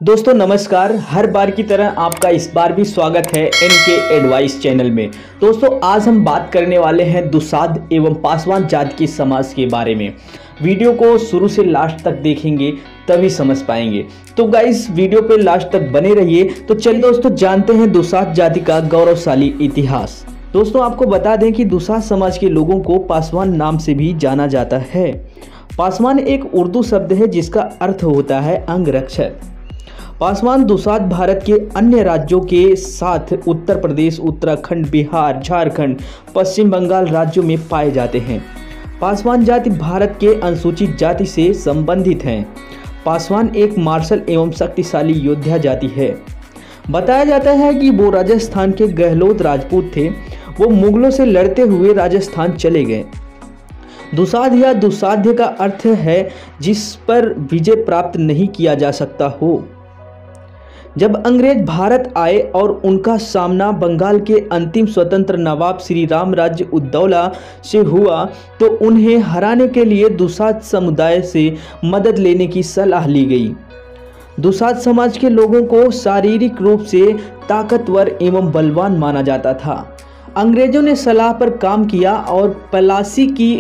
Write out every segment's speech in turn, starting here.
दोस्तों नमस्कार। हर बार की तरह आपका इस बार भी स्वागत है एनके एडवाइस चैनल में। दोस्तों आज हम बात करने वाले हैं दुसाध एवं पासवान जाति के समाज के बारे में। वीडियो को शुरू से लास्ट तक देखेंगे तभी समझ पाएंगे। तो गाइस वीडियो पे लास्ट तक बने रहिए। तो चलिए दोस्तों जानते हैं दुसाध जाति का गौरवशाली इतिहास। दोस्तों आपको बता दें कि दुसाध समाज के लोगों को पासवान नाम से भी जाना जाता है। पासवान एक उर्दू शब्द है जिसका अर्थ होता है अंगरक्षक। पासवान दुसाध भारत के अन्य राज्यों के साथ उत्तर प्रदेश, उत्तराखंड, बिहार, झारखंड, पश्चिम बंगाल राज्यों में पाए जाते हैं। पासवान जाति भारत के अनुसूचित जाति से संबंधित हैं। पासवान एक मार्शल एवं शक्तिशाली योद्धा जाति है। बताया जाता है कि वो राजस्थान के गहलोत राजपूत थे। वो मुगलों से लड़ते हुए राजस्थान चले गए। दुसाध या दुसाध्य का अर्थ है जिस पर विजय प्राप्त नहीं किया जा सकता हो। जब अंग्रेज भारत आए और उनका सामना बंगाल के अंतिम स्वतंत्र नवाब श्री रामराज्य उद्दौला से हुआ तो उन्हें हराने के लिए दुसाध समुदाय से मदद लेने की सलाह ली गई। दुसाध समाज के लोगों को शारीरिक रूप से ताकतवर एवं बलवान माना जाता था। अंग्रेजों ने सलाह पर काम किया और पलासी की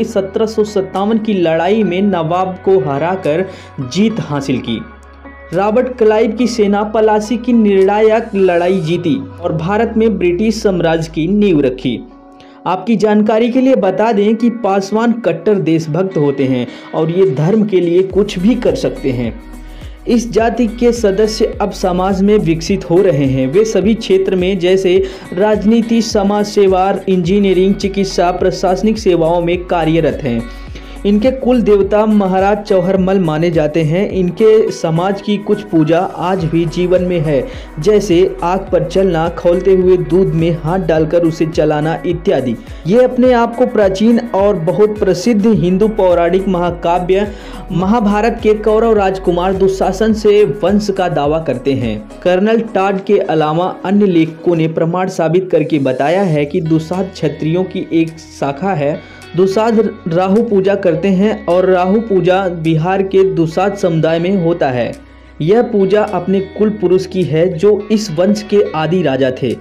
1757 की लड़ाई में नवाब को हराकर जीत हासिल की। रॉबर्ट क्लाइव की सेना पलासी की निर्णायक लड़ाई जीती और भारत में ब्रिटिश साम्राज्य की नींव रखी। आपकी जानकारी के लिए बता दें कि पासवान कट्टर देशभक्त होते हैं और ये धर्म के लिए कुछ भी कर सकते हैं। इस जाति के सदस्य अब समाज में विकसित हो रहे हैं। वे सभी क्षेत्र में जैसे राजनीति, समाज सेवा, इंजीनियरिंग, चिकित्सा, प्रशासनिक सेवाओं में कार्यरत हैं। इनके कुल देवता महाराज चौहरमल माने जाते हैं। इनके समाज की कुछ पूजा आज भी जीवन में है, जैसे आग पर चलना, खौलते हुए दूध में हाथ डालकर उसे चलाना इत्यादि। ये अपने आप को प्राचीन और बहुत प्रसिद्ध हिंदू पौराणिक महाकाव्य महाभारत के कौरव राजकुमार दुशासन से वंश का दावा करते हैं। कर्नल टॉड के अलावा अन्य लेखकों ने प्रमाण साबित करके बताया है कि दुसाध क्षत्रियों की एक शाखा है। दुसाध राहु पूजा करते हैं और राहु पूजा बिहार के दुसाध समुदाय में होता है। यह पूजा अपने कुल पुरुष की है जो इस वंश के आदि राजा थे।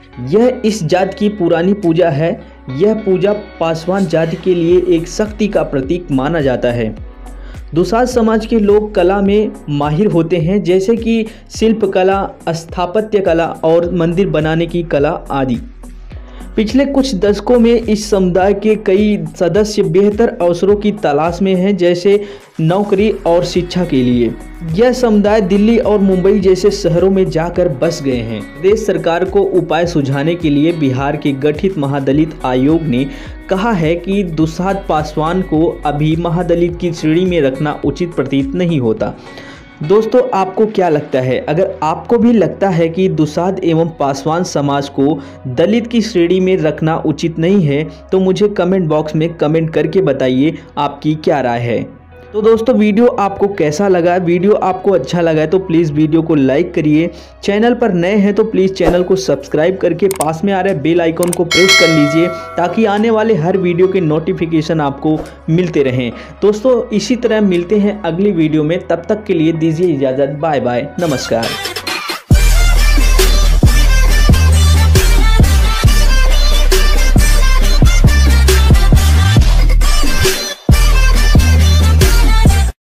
यह इस जाति की पुरानी पूजा है। यह पूजा पासवान जाति के लिए एक शक्ति का प्रतीक माना जाता है। दुसाध समाज के लोग कला में माहिर होते हैं, जैसे कि शिल्प कला, स्थापत्य कला और मंदिर बनाने की कला आदि। पिछले कुछ दशकों में इस समुदाय के कई सदस्य बेहतर अवसरों की तलाश में हैं, जैसे नौकरी और शिक्षा के लिए। यह समुदाय दिल्ली और मुंबई जैसे शहरों में जाकर बस गए हैं। प्रदेश सरकार को उपाय सुझाने के लिए बिहार के गठित महादलित आयोग ने कहा है कि दुसाध पासवान को अभी महादलित की श्रेणी में रखना उचित प्रतीत नहीं होता। दोस्तों आपको क्या लगता है? अगर आपको भी लगता है कि दुसाध एवं पासवान समाज को दलित की श्रेणी में रखना उचित नहीं है तो मुझे कमेंट बॉक्स में कमेंट करके बताइए आपकी क्या राय है। तो दोस्तों वीडियो आपको कैसा लगा? वीडियो आपको अच्छा लगा है तो प्लीज़ वीडियो को लाइक करिए। चैनल पर नए हैं तो प्लीज़ चैनल को सब्सक्राइब करके पास में आ रहे बेल आइकॉन को प्रेस कर लीजिए ताकि आने वाले हर वीडियो के नोटिफिकेशन आपको मिलते रहें। दोस्तों इसी तरह मिलते हैं अगली वीडियो में। तब तक के लिए दीजिए इजाज़त। बाय बाय, नमस्कार।